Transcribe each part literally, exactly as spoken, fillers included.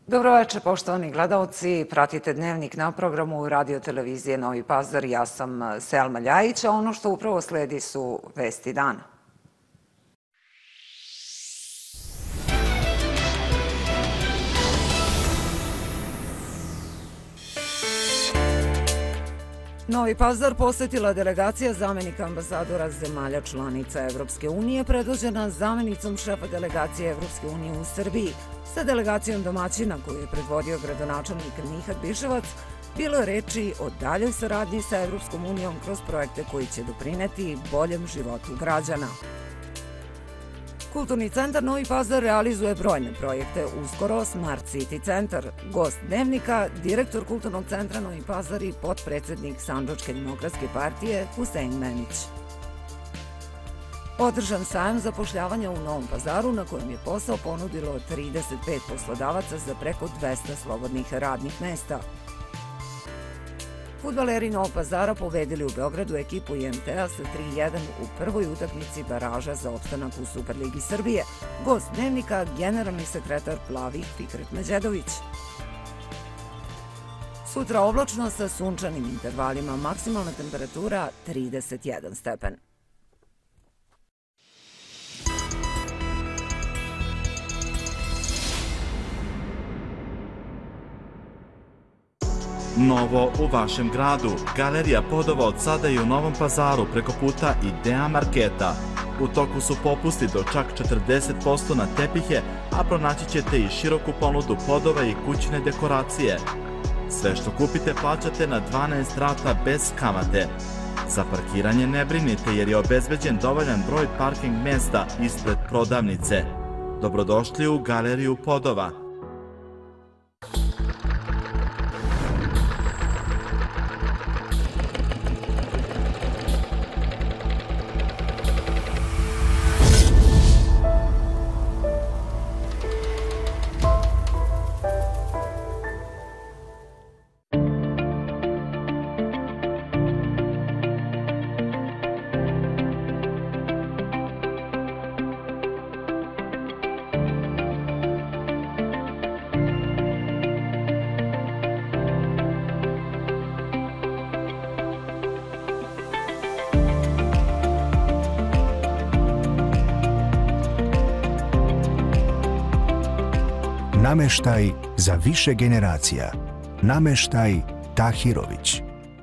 Dobroveče, poštovani gledalci. Pratite Dnevnik na programu Radio televizije Novi Pazar. Ja sam Selma Ljajić, a ono što upravo sledi su vesti dana. Novi Pazar posetila delegacija zamenika ambasadora zemalja članica Evropske unije, predvođena zamenicom šefa delegacije Evropske unije u Srbiji. Sa delegacijom domaćina koju je predvodio gradonačelnik Nihat Biševac, bilo je reči o daljoj saradnji sa Evropskom unijom kroz projekte koji će doprineti boljem životu građana. Kulturni centar Novi Pazar realizuje brojne projekte, uskoro Smart City centar. Gost Dnevnika, direktor Kulturnog centra Novi Pazar i potpredsednik Sandžačke demokratske partije Husein Memić. Održan sajam zapošljavanja u Novom Pazaru na kojem je posao ponudilo trideset pet poslodavaca za preko dvesta slobodnih radnih mesta. Fudbaleri Novog Pazara pobedili u Beogradu ekipu I M T-a sa tri jedan u prvoj utakmici baraža za opstanak u Superligi Srbije. Gost Dnevnika, generalni sekretar Plavih Fikret Međedović. Sutra oblačno sa sunčanim intervalima, maksimalna temperatura trideset jedan stepen. Novo u vašem gradu. Galerija Podova od sada i u Novom Pazaru preko puta Idea Marketa. U toku su popusti do čak četrdeset posto na tepihe, a pronaći ćete i široku ponudu podova i kućne dekoracije. Sve što kupite plaćate na dvanaest rata bez kamate. Za parkiranje ne brinite jer je obezbeđen dovoljan broj parking mesta ispred prodavnice. Dobrodošli u Galeriju Podova. Nameštaj za više generacija. Nameštaj Tahirović.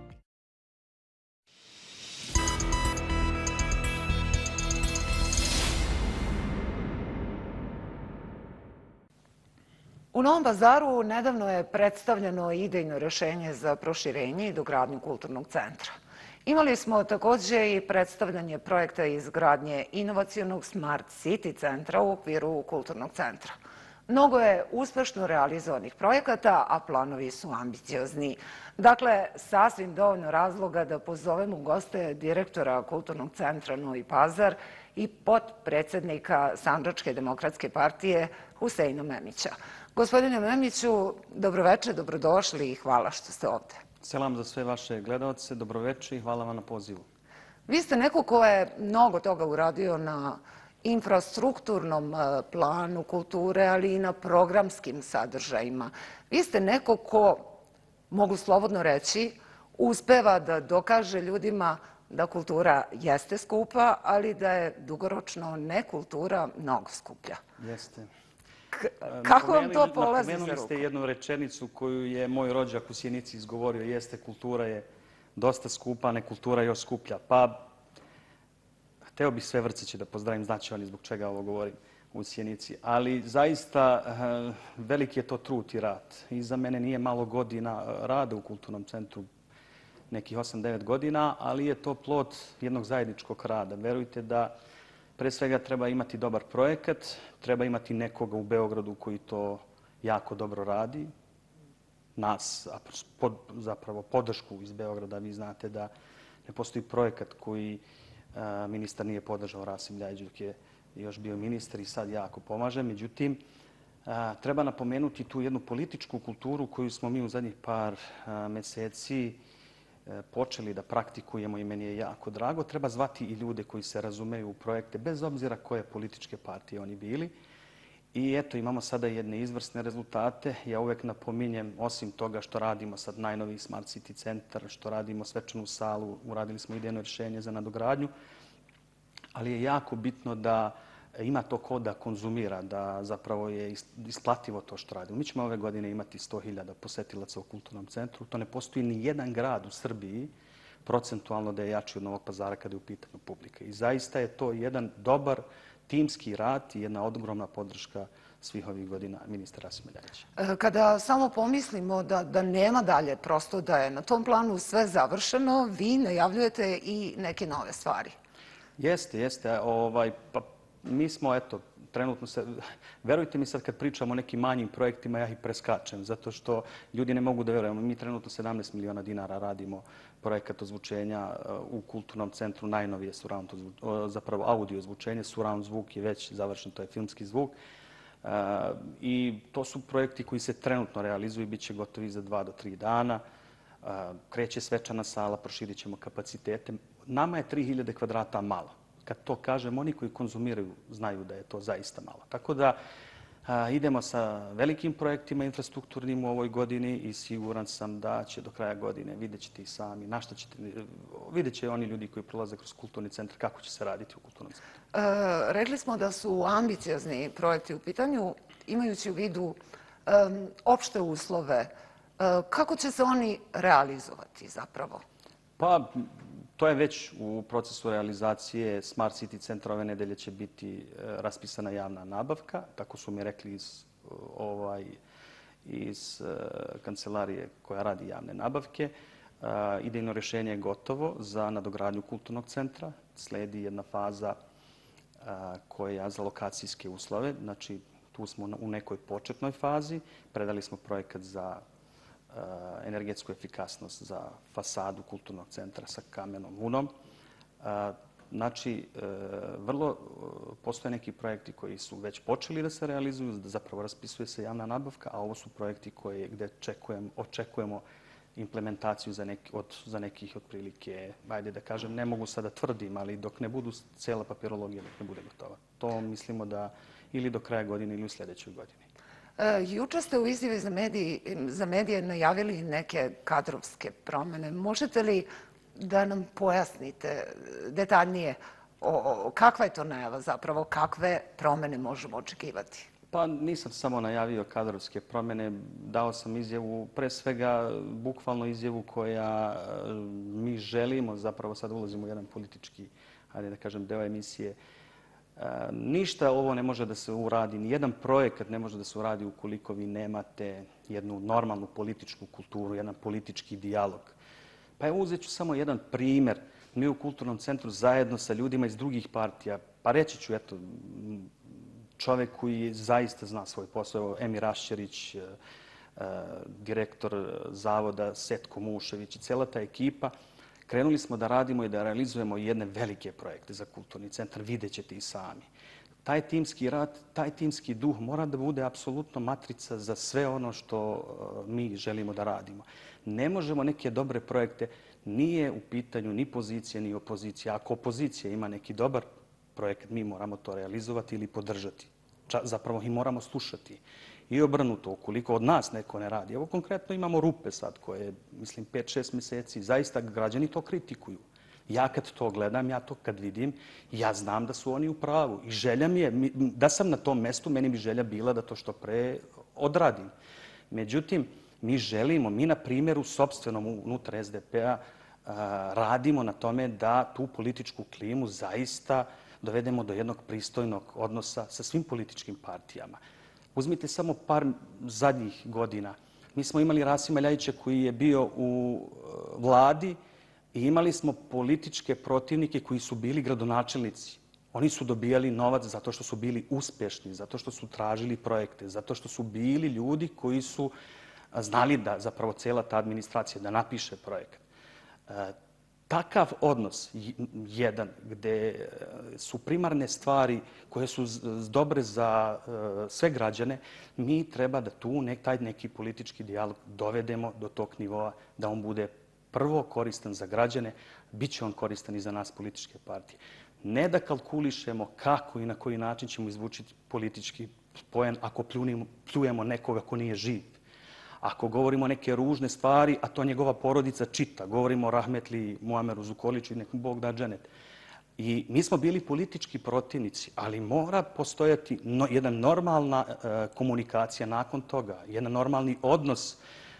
U Novom Pazaru nedavno je predstavljeno idejno rešenje za proširenje i dogradnju kulturnog centra. Imali smo takođe i predstavljanje projekta izgradnje inovacionog Smart City centra u okviru kulturnog centra. Mnogo je uspešno realizovanih projekata, a planovi su ambiciozni. Dakle, sasvim dovoljno razloga da pozovemo goste direktora Kulturnog centra Novi Pazar i potpredsednika Sandžačke demokratske partije Huseina Memića. Gospodine Memiću, dobroveče, dobrodošli i hvala što ste ovde. Selam za sve vaše gledalce, dobroveče i hvala vam na pozivu. Vi ste neko ko je mnogo toga uradio na infrastrukturnom planu kulture, ali i na programskim sadržajima. Vi ste neko ko, mogu slobodno reći, uspeva da dokaže ljudima da kultura jeste skupa, ali da je dugoročno nekultura mnogo skuplja. Jeste. Kako vam to polazi za ruku? Napomenuli ste jednu rečenicu koju je moj rođak u Sjenici izgovorio, jeste kultura je dosta skupa, nekultura još skuplja. Pa hteo bih sve vrceće da pozdravim, znači oni zbog čega ovo govorim u Sjenici. Ali zaista veliki je to trud i rad. Iza mene nije malo godina rada u Kulturnom centru, nekih osam devet godina, ali je to plod jednog zajedničkog rada. Verujte da pre svega treba imati dobar projekat, treba imati nekoga u Beogradu koji to jako dobro radi, nas, zapravo podršku iz Beograda. Vi znate da ne postoji projekat koji ministar nije podržao, Rasim Ljajić dok je još bio ministar i sad jako pomaže. Međutim, treba napomenuti tu jednu političku kulturu koju smo mi u zadnjih par meseci počeli da praktikujemo i meni je jako drago. Treba zvati i ljude koji se razumeju u projekte, bez obzira koje političke partije oni bili. I eto, imamo sada jedne izvrsne rezultate. Ja uvek napominjem, osim toga što radimo sad najnoviji Smart City centar, što radimo svečanu salu, uradili smo idejno rješenje za nadogradnju, ali je jako bitno da ima to ko da konzumira, da zapravo je isplativo to što radimo. Mi ćemo ove godine imati sto hiljada posetilaca u kulturnom centru. To ne postoji ni jedan grad u Srbiji procentualno da je jači od Novog Pazara kada je u pitanju publika. I zaista je to jedan dobar timski rad i jedna ogromna podrška svih ovih godina ministra Rasima Ljajića. Kada samo pomislimo da, da nema dalje, prosto da je na tom planu sve završeno, vi najavljujete i neke nove stvari. Jeste, jeste. Ovaj, pa, mi smo, eto, trenutno se... Verujte mi sad kad pričamo o nekim manjim projektima, ja ih preskačem, zato što ljudi ne mogu da verujemo. Mi trenutno sedamnaest miliona dinara radimo projekat ozvučenja u kulturnom centru, najnovije surround, zapravo audio ozvučenje, surround zvuk je već završen, to je filmski zvuk. I to su projekti koji se trenutno realizuju i bit će gotovi za dva do tri dana. Kreće svečana sala, proširit ćemo kapacitete. Nama je tri hiljade kvadrata malo. Kad to kažem, oni koji konzumiraju znaju da je to zaista malo. Tako da a, idemo sa velikim projektima infrastrukturnim u ovoj godini i siguran sam da će do kraja godine, vidjet ćete i sami, na šta ćete, vidjet će oni ljudi koji prolaze kroz kulturni centar, kako će se raditi u kulturnom centru. E, rekli smo da su ambiciozni projekti u pitanju, imajući u vidu e, opšte uslove. E, kako će se oni realizovati zapravo? Pa, to je već u procesu realizacije. Smart City centra ove nedelje će biti raspisana javna nabavka. Tako su mi rekli iz, ovaj, iz kancelarije koja radi javne nabavke. Idejno rješenje je gotovo za nadogradnju kulturnog centra. Sledi jedna faza koja za lokacijske uslove. Znači, tu smo u nekoj početnoj fazi. Predali smo projekat za energetsku efikasnost za fasadu kulturnog centra sa kamenom vunom. Znači, vrlo postoje neki projekti koji su već počeli da se realizuju, da zapravo raspisuje se javna nabavka, a ovo su projekti koje, gde očekujemo, očekujemo implementaciju za, neki, od, za nekih otprilike, ajde da kažem, ne mogu sada tvrdim, ali dok ne budu cijela papirologija, dok ne bude gotova. To mislimo da ili do kraja godine ili u sljedećoj godini. E, juče ste u izjavi za, mediji, za medije najavili neke kadrovske promjene. Možete li da nam pojasnite detaljnije o, o, kakva je to najava zapravo, kakve promjene možemo očekivati? Pa nisam samo najavio kadrovske promjene, dao sam izjavu, pre svega bukvalno izjavu koja mi želimo, zapravo sad ulazimo u jedan politički, ajde da kažem, deo emisije. Ništa ovo ne može da se uradi, nijedan projekat ne može da se uradi ukoliko vi nemate jednu normalnu političku kulturu, jedan politički dijalog. Pa evo uzet ću samo jedan primjer. Mi u Kulturnom centru zajedno sa ljudima iz drugih partija, pa reći ću, eto, čovjek koji zaista zna svoj posao, Emir Raščerić, direktor zavoda Setko Mušević i cela ta ekipa, krenuli smo da radimo i da realizujemo jedne velike projekte za kulturni centar, vidjet ćete i sami. Taj timski rad, taj timski duh mora da bude apsolutno matrica za sve ono što mi želimo da radimo. Ne možemo neke dobre projekte, nije u pitanju ni pozicija ni opozicija. Ako opozicija ima neki dobar projekat, mi moramo to realizovati ili podržati. Zapravo i moramo slušati. I obrnuto, ukoliko od nas neko ne radi. Evo konkretno imamo rupe sad koje, mislim, pet šest mjeseci, zaista građani to kritikuju. Ja kad to gledam, ja to kad vidim, ja znam da su oni u pravu. I želja mi je, da sam na tom mestu, meni bi želja bila da to što pre odradim. Međutim, mi želimo, mi na primjeru sopstvenom unutar es de pe-a radimo na tome da tu političku klimu zaista dovedemo do jednog pristojnog odnosa sa svim političkim partijama. Uzmite samo par zadnjih godina. Mi smo imali Rasima Ljajića koji je bio u vladi i imali smo političke protivnike koji su bili gradonačelnici. Oni su dobijali novac zato što su bili uspješni, zato što su tražili projekte, zato što su bili ljudi koji su znali da zapravo cijela ta administracija da napiše projekat. Takav odnos, jedan, gdje su primarne stvari koje su dobre za sve građane, mi treba da tu nek, taj neki politički dijalog dovedemo do tog nivoa da on bude prvo koristan za građane, bit će on koristan i za nas političke partije. Ne da kalkulišemo kako i na koji način ćemo izvući politički poen ako pljunimo, pljujemo nekoga ko nije živ. Ako govorimo neke ružne stvari, a to njegova porodica čita, govorimo o rahmetli Muameru Zukorliću i nekom Bog da dženet. I mi smo bili politički protivnici, ali mora postojati no, jedna normalna e, komunikacija nakon toga, jedan normalni odnos.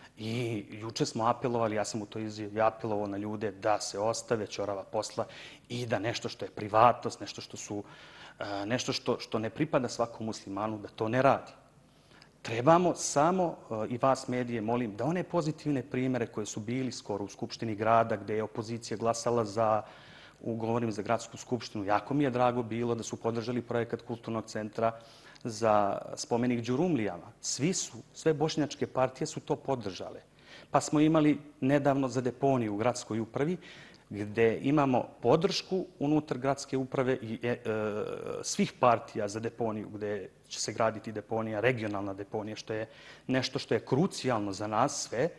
I juče smo apelovali, ja sam u toj izjavi apelovao na ljude da se ostave ćorava posla i da nešto što je privatnost, nešto što su e, nešto što, što ne pripada svakom muslimanu, da to ne radi. Trebamo samo, i vas medije molim, da one pozitivne primere koje su bili skoro u Skupštini grada, gde je opozicija glasala za, govorim za gradsku skupštinu, jako mi je drago bilo da su podržali projekat Kulturnog centra za spomenik Đurumlijama. Svi su, sve bošnjačke partije su to podržale. Pa smo imali nedavno za deponiju u gradskoj upravi, gde imamo podršku unutar gradske uprave i e, e, svih partija za deponiju, gde će se graditi deponija, regionalna deponija, što je nešto što je krucijalno za nas sve, e,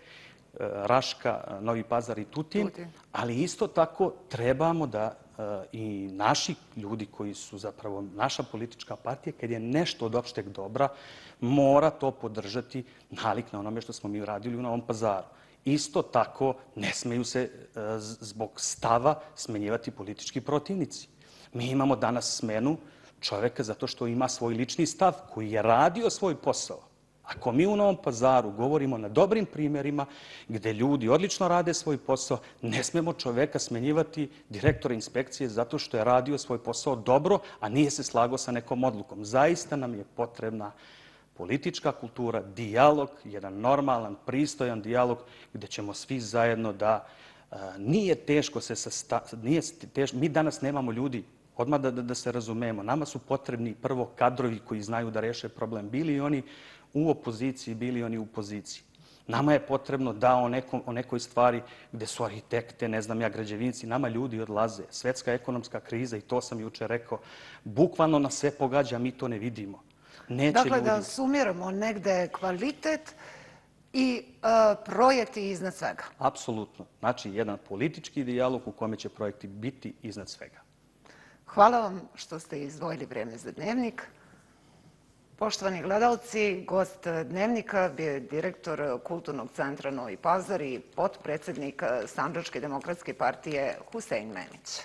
Raška, Novi Pazar i Tutin, Tutin. Ali isto tako trebamo da e, i naši ljudi koji su zapravo naša politička partija, kad je nešto od opšteg dobra, mora to podržati nalik na onome što smo mi uradili u Novom Pazaru. Isto tako ne smeju se zbog stava smenjivati politički protivnici. Mi imamo danas smenu čoveka zato što ima svoj lični stav koji je radio svoj posao. Ako mi u Novom Pazaru govorimo na dobrim primjerima gde ljudi odlično rade svoj posao, ne smemo čoveka smenjivati, direktora inspekcije, zato što je radio svoj posao dobro, a nije se slagao sa nekom odlukom. Zaista nam je potrebna politička kultura, dijalog, jedan normalan, pristojan dijalog gdje ćemo svi zajedno da a, nije teško se sasta, nije teško, mi danas nemamo ljudi, odmah da, da, da se razumemo, nama su potrebni prvo kadrovi koji znaju da reše problem, bili oni u opoziciji, bili oni u poziciji. Nama je potrebno da o, nekom, o nekoj stvari gdje su arhitekte, ne znam ja, građevinci, nama ljudi odlaze. Svetska ekonomska kriza, i to sam juče rekao, bukvalno nas sve pogađa, mi to ne vidimo. Neće dakle, ljudi... da sumiramo negde kvalitet i uh, projekti iznad svega. Apsolutno. Znači, jedan politički dijalog u kome će projekti biti iznad svega. Hvala vam što ste izdvojili vrijeme za Dnevnik. Poštovani gledalci, gost Dnevnika bio je direktor Kulturnog centra Novi Pazar i potpredsjednik Sandžačke demokratske partije Husein Menić.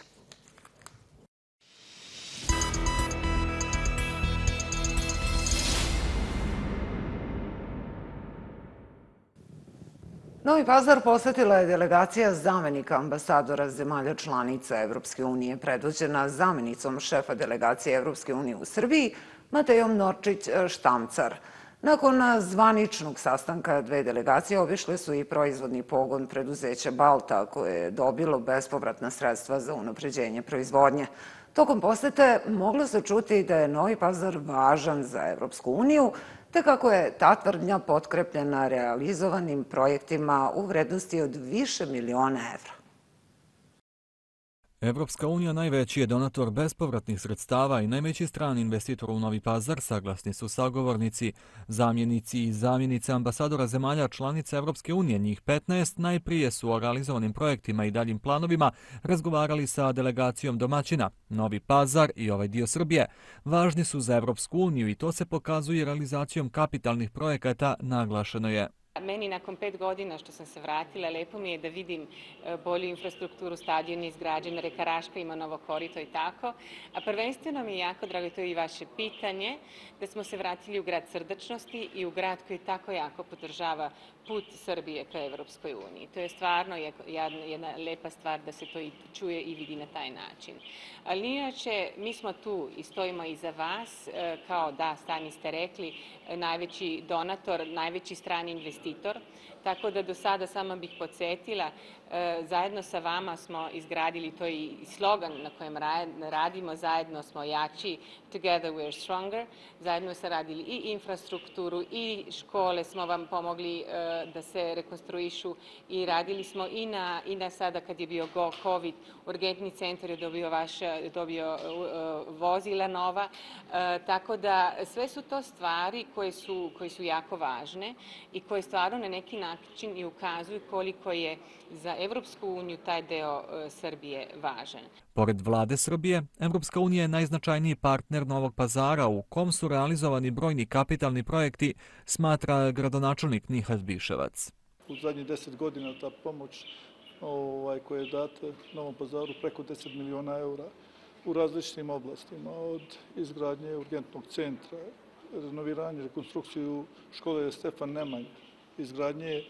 Novi Pazar posjetila je delegacija zamenika ambasadora zemalja članica Evropske unije, predvođena zamenicom šefa delegacije Evropske unije u Srbiji, Matejom Norčić-Štamcar. Nakon zvaničnog sastanka dve delegacije obišle su i proizvodni pogon preduzeća Balta, koje je dobilo bespovratna sredstva za unapređenje proizvodnje. Tokom posete moglo se čuti da je Novi Pazar važan za Evropsku uniju, te kako je ta tvrdnja potkrepljena realizovanim projektima u vrednosti od više miliona evra. Evropska unija najveći je donator bespovratnih sredstava i najveći strani investitor u Novi Pazar, saglasni su sagovornici. Zamjenici i zamjenice ambasadora zemalja članica Evropske unije, njih petnaest, najprije su o realizovanim projektima i daljim planovima razgovarali sa delegacijom domaćina. Novi Pazar i ovaj dio Srbije važni su za Evropsku uniju i to se pokazuje realizacijom kapitalnih projekata, naglašeno je. Meni nakon pet godina što sam se vratila, lepo mi je da vidim bolju infrastrukturu, stadion je izgrađen, reka Raška ima novo korito i tako. A prvenstveno mi je jako drago, to je i vaše pitanje, da smo se vratili u grad srdačnosti i u grad koji tako jako podržava put Srbije ka Evropskoj uniji. To je stvarno jedna lepa stvar da se to i čuje i vidi na taj način. Ali inače, mi smo tu i stojimo iza vas, kao da, sami ste rekli, najveći donator, najveći strani investitor. Tako da do sada samo bih podsjetila, zajedno sa vama smo izgradili, to i slogan na kojem radimo, zajedno smo jači, together we are stronger. Zajedno smo radili i infrastrukturu i škole smo vam pomogli da se rekonstruišu i radili smo i na, i na sada kad je bio COVID, urgentni centar je dobio, vaš, dobio vozila nova. Tako da sve su to stvari koje su, koje su jako važne i koje stvarno na neki način i ukazuju koliko je za Evropsku uniju taj deo Srbije važan. Pored vlade Srbije, Evropska unija je najznačajniji partner Novog Pazara u kom su realizovani brojni kapitalni projekti, smatra gradonačelnik Nihat Biševac. U zadnjih deset godina ta pomoć ovaj, koja je data Novom Pazaru preko deset miliona eura u različitim oblastima, od izgradnje urgentnog centra, renoviranje, rekonstrukciju škole Stefan Nemanj, izgradnje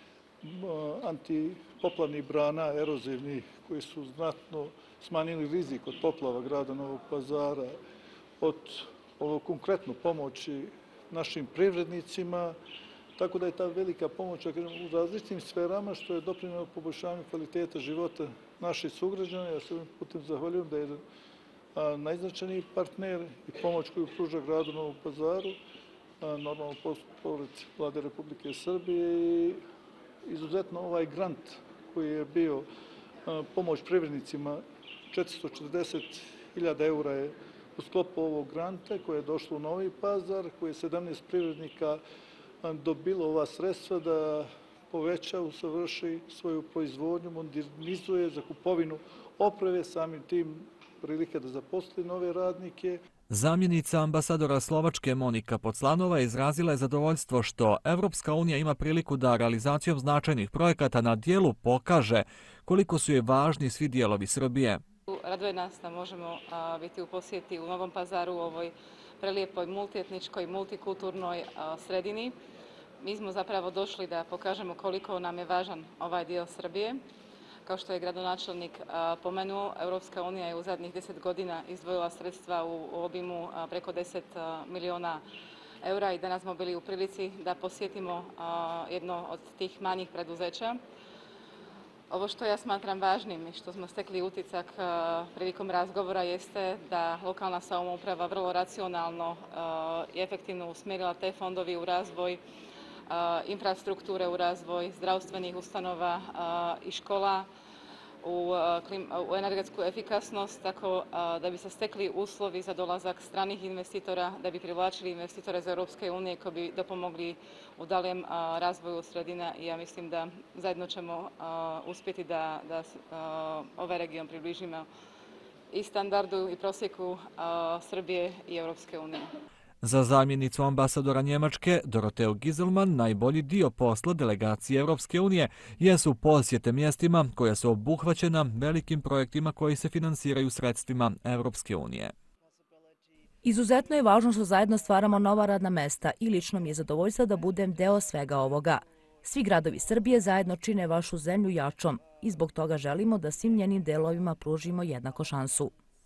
antipoplavnih brana, erozivnih, koji su znatno smanjili rizik od poplava grada Novog Pazara, od ovo konkretno pomoći našim privrednicima, tako da je ta velika pomoć u različitim sferama što je doprinelo poboljšanju kvaliteta života naših sugrađana. Ja se ovim putem zahvaljujem da je jedan najznačajniji partner i pomoć koju pruža gradu Novom Pazaru, normalno pored vlade Republike Srbije i izuzetno ovaj grant koji je bio pomoć privrednicima, četiristo četrdeset hiljada eura je u sklopu ovog granta koje je došlo u Novi Pazar, koje je sedamnaest privrednika dobilo ova sredstva da poveća, usavrši svoju proizvodnju, modernizuje za kupovinu opreme, samim tim prilike da zaposli nove radnike. Zamjenica ambasadora Slovačke Monika Poclanova izrazila je zadovoljstvo što Evropska unija ima priliku da realizacijom značajnih projekata na dijelu pokaže koliko su je važni svi dijelovi Srbije. Raduje nas da možemo biti u posjeti u Novom Pazaru u ovoj prelijepoj multietničkoj, multikulturnoj sredini. Mi smo zapravo došli da pokažemo koliko nam je važan ovaj dio Srbije. Kao što je gradonačelnik pomenuo, Evropska unija je u zadnjih deset godina izdvojila sredstva u obimu preko deset miliona eura i danas smo bili u prilici da posjetimo jedno od tih manjih preduzeća. Ovo što ja smatram važnim i što smo stekli utisak prilikom razgovora jeste da lokalna samouprava vrlo racionalno i efektivno usmjerila te fondovi u razvoj infrastrukture, u razvoj zdravstvenih ustanova i škola, u energetsku efikasnost, tako da bi se stekli uslovi za dolazak stranih investitora, da bi privlačili investitore iz Europske unije koji bi dopomogli u daljem razvoju sredina i ja mislim da zajedno ćemo uspjeti da, da ovaj region približimo i standardu i prosjeku Srbije i Europske unije. Za zamjenicu ambasadora Njemačke, Doroteu Giselman, najbolji dio posla delegacije Evropske unije jesu posjete mjestima koja su obuhvaćena velikim projektima koji se finansiraju sredstvima Evropske unije. Izuzetno je važno što zajedno stvaramo nova radna mesta i lično mi je zadovoljstvo da budem deo svega ovoga. Svi gradovi Srbije zajedno čine vašu zemlju jačom i zbog toga želimo da svim njenim delovima pružimo jednako šansu.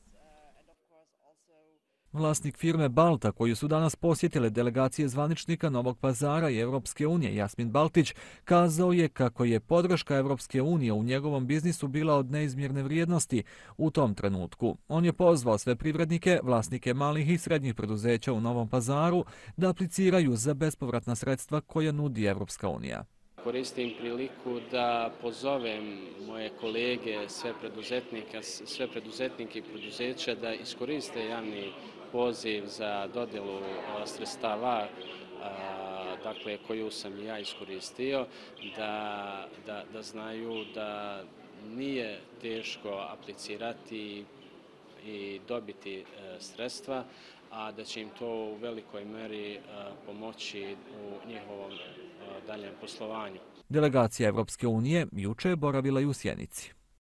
Vlasnik firme Balta, koju su danas posjetile delegacije zvaničnika Novog Pazara i Evropske unije, Jasmin Baltić, kazao je kako je podrška Evropske unije u njegovom biznisu bila od neizmjerne vrijednosti u tom trenutku. On je pozvao sve privrednike, vlasnike malih i srednjih preduzeća u Novom Pazaru da apliciraju za bespovratna sredstva koja nudi Evropska unija. Koristim priliku da pozovem moje kolege, sve preduzetnike, sve preduzetnike i preduzeća da iskoriste javni poziv za dodjelu sredstava, dakle, koju sam ja iskoristio, da, da, da znaju da nije teško aplicirati i dobiti sredstva, a da će im to u velikoj meri pomoći u njihovom daljem poslovanju. Delegacija Evropske unije juče je boravila i u Sjenici.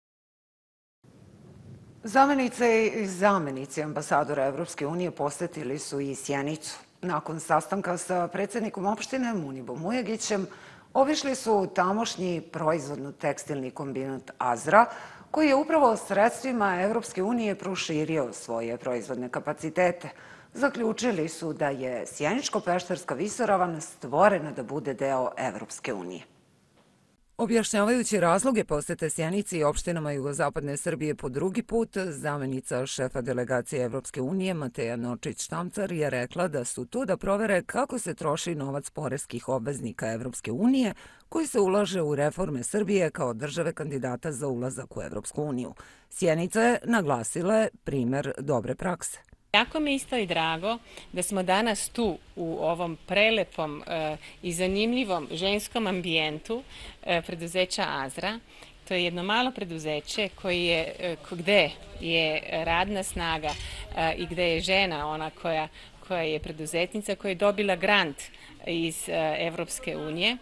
Zamjenice i zamjenici ambasadora Evropske unije posjetili su i Sjenicu. Nakon sastanka sa predsjednikom opštine Munibom Ujegićem obišli su tamošnji proizvodno-tekstilni kombinat Azra, koji je upravo sredstvima Evropske unije proširio svoje proizvodne kapacitete. Zaključili su da je Sjeničko-Pešterska visoravan stvorena da bude deo Evropske unije. Objašnjavajući razloge posjete Sjenici i opštinama jugozapadne Srbije po drugi put, zamjenica šefa delegacije Evropske unije Mateja Nočić-Štamcar je rekla da su tu da provere kako se troši novac poreskih obveznika Evropske unije koji se ulaže u reforme Srbije kao države kandidata za ulazak u Evropsku uniju. Sjenica je naglasila primjer dobre prakse. Jako mi isto i drago da smo danas tu u ovom prelepom i zanimljivom ženskom ambijentu preduzeća Azra. To je jedno malo preduzeće koji je, gde je radna snaga i gde je žena ona koja, koja je preduzetnica, koja je dobila grant iz Evropske unije.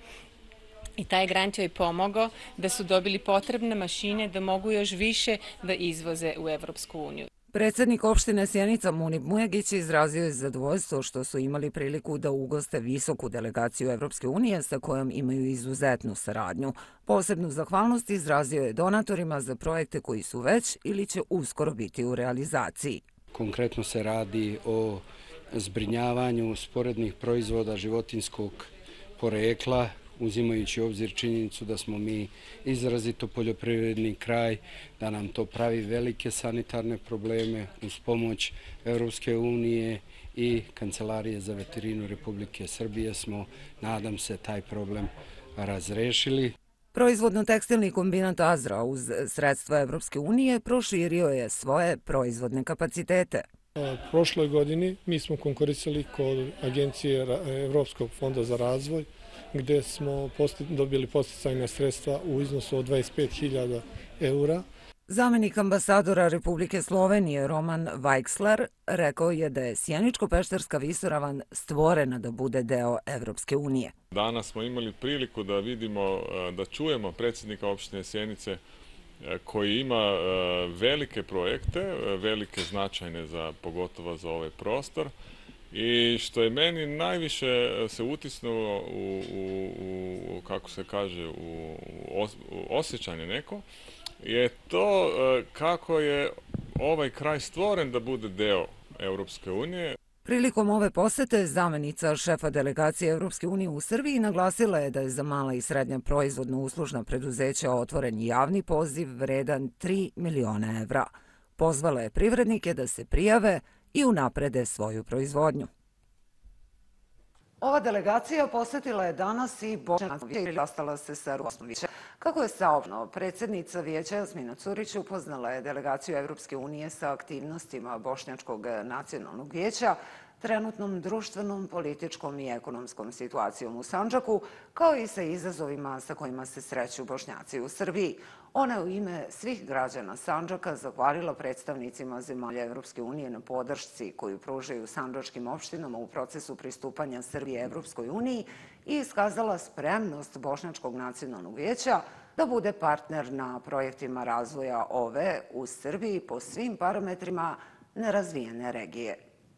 I taj grant joj pomogao da su dobili potrebne mašine da mogu još više da izvoze u Evropsku uniju. Predsjednik opštine Sjenica Munib Mujagić izrazio je zadovoljstvo što su imali priliku da ugoste visoku delegaciju Evropske unije sa kojom imaju izuzetnu saradnju. Posebnu zahvalnost izrazio je donatorima za projekte koji su već ili će uskoro biti u realizaciji. Konkretno se radi o zbrinjavanju sporednih proizvoda životinjskog porekla, uzimajući u obzir činjenicu da smo mi izrazito poljoprivredni kraj, da nam to pravi velike sanitarne probleme. Uz pomoć Evropske unije i Kancelarije za veterinu Republike Srbije smo, nadam se, taj problem razrešili. Proizvodno-tekstilni kombinat Azra uz sredstva Evropske unije proširio je svoje proizvodne kapacitete. Prošloj godini mi smo konkurisali kod Agencije Evropskog fonda za razvoj, gdje smo dobili podsticajne sredstva u iznosu od dvadeset pet hiljada eura. Zamenik ambasadora Republike Slovenije Roman Vajkslar rekao je da je Sjeničko-Pešterska visoravan stvorena da bude deo Evropske unije. Danas smo imali priliku da vidimo, da čujemo predsjednika opštine Sjenice koji ima velike projekte, velike značajne za, pogotovo za ovaj prostor. I što je meni najviše se utisnulo u, u, u kako se kaže, u, u osjećanje neko, je to kako je ovaj kraj stvoren da bude deo Evropske unije. Prilikom ove posete zamenica šefa delegacije Evropske unije u Srbiji naglasila je da je za mala i srednja proizvodno-uslužna preduzeća otvoren javni poziv vredan tri miliona evra. Pozvala je privrednike da se prijave i unaprede svoju proizvodnju. Ova delegacija posjetila je danas i Bošnjačko vijeće i ostala se sa Ruskom vijeće. Kako je saopšteno, predsjednica vijeća Jasmina Curić upoznala je delegaciju Evropske unije sa aktivnostima Bošnjačkog nacionalnog vijeća, trenutnom društvenom, političkom i ekonomskom situacijom u Sandžaku, kao i sa izazovima sa kojima se sreću Bošnjaci u Srbiji. Ona je u ime svih građana Sandžaka zahvalila predstavnicima zemalja Evropske unije na podršci koju pružaju sandžačkim opštinama u procesu pristupanja Srbije Evropskoj uniji i iskazala spremnost Bošnjačkog nacionalnog vijeća da bude partner na projektima razvoja ove u Srbiji po svim parametrima nerazvijene regije.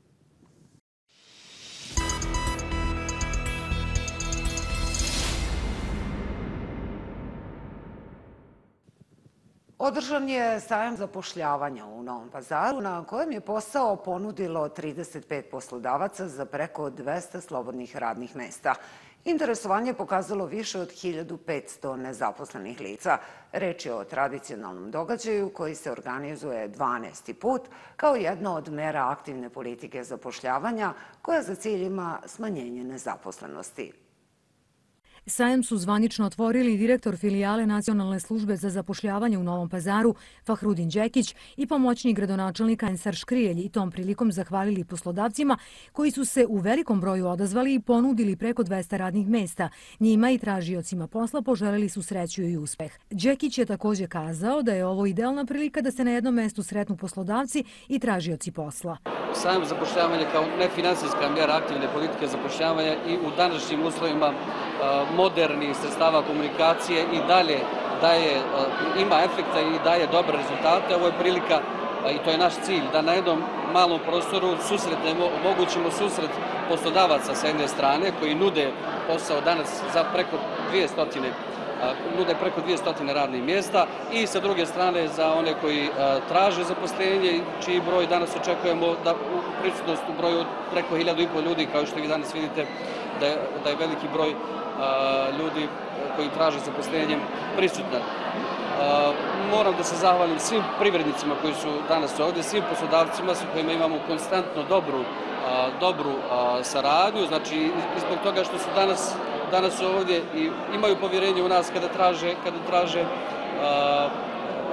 Održan je sajam zapošljavanja u Novom Pazaru na kojem je posao ponudilo trideset pet poslodavaca za preko dvesta slobodnih radnih mesta. Interesovanje je pokazalo više od hiljadu petsto nezaposlenih lica. Reč je o tradicionalnom događaju koji se organizuje dvanaesti put kao jedna od mera aktivne politike zapošljavanja koja za cilj ima smanjenje nezaposlenosti. Sajam su zvanično otvorili direktor filijale Nacionalne službe za zapošljavanje u Novom Pazaru Fahrudin Đekić i pomoćnik gradonačelnika Ensar Škrijelj i tom prilikom zahvalili poslodavcima koji su se u velikom broju odazvali i ponudili preko dvesta radnih mesta. Njima i tražiocima posla poželeli su sreću i uspeh. Đekić je također kazao da je ovo idealna prilika da se na jednom mestu sretnu poslodavci i tražioci posla. Sajam zapošljavanja kao nefinansijska mjera aktivne politike zapošljavanja i u današnjim uslovima modernih sredstava komunikacije i dalje daje, ima efekta i daje dobre rezultate. Ovo je prilika, i to je naš cilj, da na jednom malom prostoru susretnemo, omogućimo susret poslodavaca sa jedne strane koji nude posao danas za preko dvjesto nude preko dvjesto radnih mjesta i sa druge strane za one koji traže zaposlenje, čiji broj danas očekujemo da u prisutnost u broju preko hiljadu i pol ljudi, kao što vi danas vidite da je, da je veliki broj ljudi koji traže zaposlenjem prisutan. Moram da se zahvalim svim privrednicima koji su danas ovdje, svim poslodavcima sa kojima imamo konstantno dobru, dobru saradnju, znači i zbog toga što su danas, danas ovdje i imaju povjerenje u nas kada traže, kada traže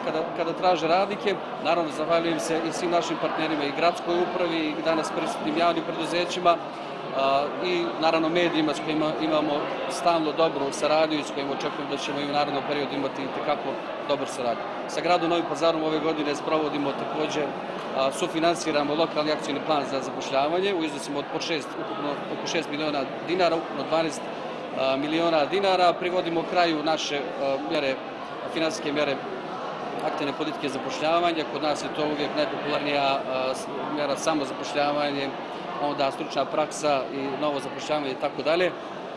kada, kada traže radnike. Naravno, zahvaljujem se i svim našim partnerima i gradskoj upravi i danas prisutnim javnim preduzećima i naravno medijima s kojima imamo stalno dobru saradnju i s kojima očekujem da ćemo i u narednom periodu imati tekako dobar saradnju. Sa gradom Novim Pazarom ove godine sprovodimo također, sufinansiramo lokalni akcijni plan za zapošljavanje u iznosima od ukupno oko šest miliona dinara, ukupno dvanaest miliona dinara. Privodimo kraju naše mjere, finansijske mjere aktivne politike zapošljavanja. Kod nas je to uvijek najpopularnija mjera samozapošljavanje, onda stručna praksa i novo zapošljavanje i tako dalje.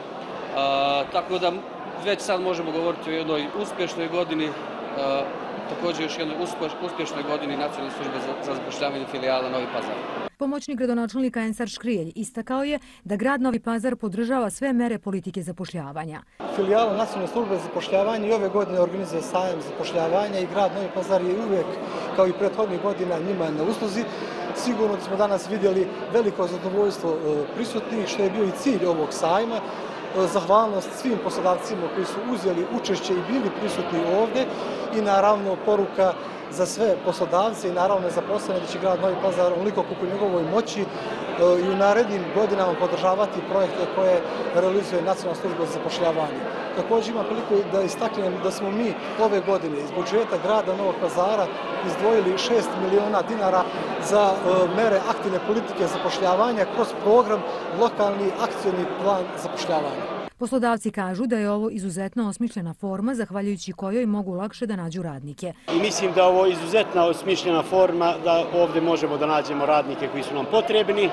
Tako da već sad možemo govoriti o jednoj uspješnoj godini, također još jednoj uspješnoj godini Nacionalne službe za zapošljavanje filijala Novi Pazar. Pomoćnik gradonačelnika Ensar Škrijelj istakao je da grad Novi Pazar podržava sve mere politike zapošljavanja. Filijala Nacionalne službe za zapošljavanje i ove godine organizuje sajam zapošljavanja i grad Novi Pazar je uvijek, kao i prethodnih godina, njima na usluzi. Sigurno da smo danas vidjeli veliko zadovoljstvo prisutnih, što je bio i cilj ovog sajma. Zahvalnost svim poslodavcima koji su uzeli učešće i bili prisutni ovdje i naravno poruka za sve poslodavce i naravno zaposlene da će grad Novi Pazar onoliko koliko u njegovoj moći i u narednim godinama podržavati projekte koje realizuje Nacionalna služba za zapošljavanje. Također imam priliku da istaknem da smo mi ove godine iz budžeta grada Novog Pazara izdvojili šest miliona dinara za mere aktivne politike zapošljavanja kroz program lokalni akcioni plan zapošljavanja. Poslodavci kažu da je ovo izuzetno osmišljena forma, zahvaljujući kojoj mogu lakše da nađu radnike. I mislim da je ovo izuzetna osmišljena forma, da ovdje možemo da nađemo radnike koji su nam potrebni.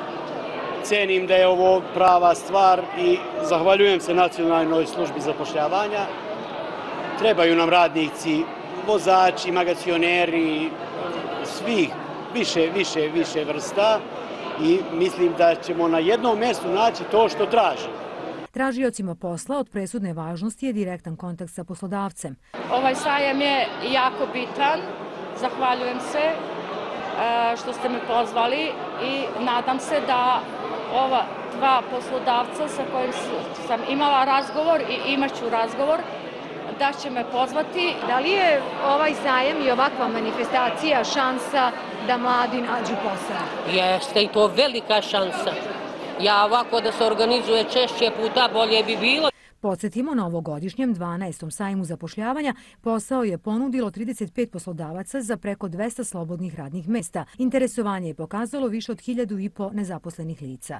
Cenim da je ovo prava stvar i zahvaljujem se Nacionalnoj službi zapošljavanja. Trebaju nam radnici, vozači, magacioneri, svih, više, više, više vrsta i mislim da ćemo na jednom mjestu naći to što tražimo. Tražiocima posla od presudne važnosti je direktan kontakt sa poslodavcem. Ovaj sajam je jako bitan. Zahvaljujem se što ste me pozvali i nadam se da ova dva poslodavca sa kojim sam imala razgovor i imaću razgovor, da će me pozvati. Da li je ovaj sajam i ovakva manifestacija šansa da mladi nađu posao? Jeste i to velika šansa. Ja ovako da se organizuje češće puta bolje bi bilo. Podsjetimo, na ovogodišnjem dvanaestom sajmu zapošljavanja posao je ponudilo trideset pet poslodavaca za preko dvesta slobodnih radnih mesta. Interesovanje je pokazalo više od hiljadu i po nezaposlenih lica.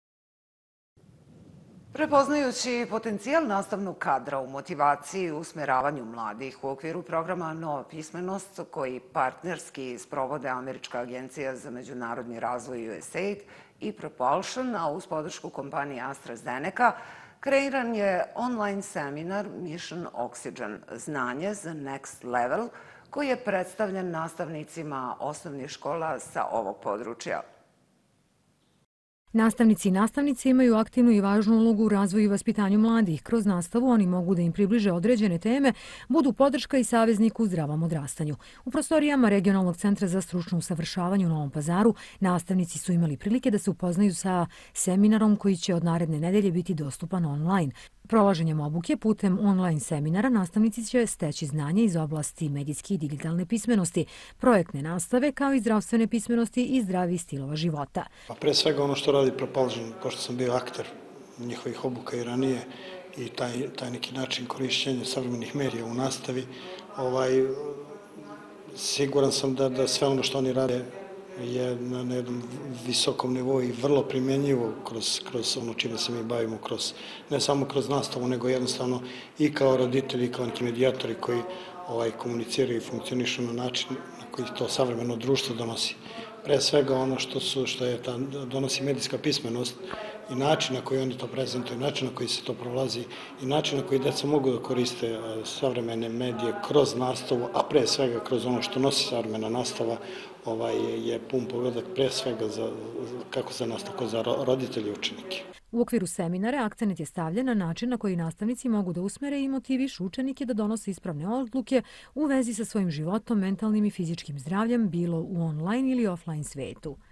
Prepoznajući potencijal nastavnog kadra u motivaciji i usmjeravanju mladih u okviru programa Nova pismenost, koji partnerski sprovode Američka agencija za međunarodni razvoj U S A I D i Propulsion, a uz podršku kompanije AstraZeneca, kreiran je online seminar Mission Oxygen – Znanje za Next Level, koji je predstavljen nastavnicima osnovnih škola sa ovog područja. Nastavnici i nastavnice imaju aktivnu i važnu ulogu u razvoju i vaspitanju mladih. Kroz nastavu oni mogu da im približe određene teme, budu podrška i saveznik u zdravom odrastanju. U prostorijama Regionalnog centra za stručno usavršavanje u Novom Pazaru nastavnici su imali prilike da se upoznaju sa seminarom koji će od naredne nedelje biti dostupan online. Prolaženjem obuke putem online seminara nastavnici će steći znanje iz oblasti medijske i digitalne pismenosti, projektne nastave kao i zdravstvene pismenosti i zdravih stilova života. Pa pre svega ono što radi Propulsion, pošto sam bio akter njihovih obuka i ranije i taj, taj neki način korišćenja savremenih medija u nastavi, ovaj, siguran sam da, da sve ono što oni rade je na, na jednom visokom nivou i vrlo primjenjivo kroz, kroz ono čime se mi bavimo, kroz, ne samo kroz nastavu, nego jednostavno i kao roditelji, kao neki medijatori koji ovaj, komuniciraju i funkcionišu na način na koji to savremeno društvo donosi. Pre svega ono što, su, što je ta, donosi medijska pismenost i način na koji oni to prezentuju, način na koji se to prolazi i način na koji deca mogu da koriste savremene medije kroz nastavu, a pre svega kroz ono što nosi savremena nastava, ovaj, je pun pogledak pre svega za, kako za nas, tako za roditelje i učenike. U okviru seminara akcent je stavljen na način na koji nastavnici mogu da usmere i motivišu učenike da donose ispravne odluke u vezi sa svojim životom, mentalnim i fizičkim zdravljem, bilo u online ili offline svetu.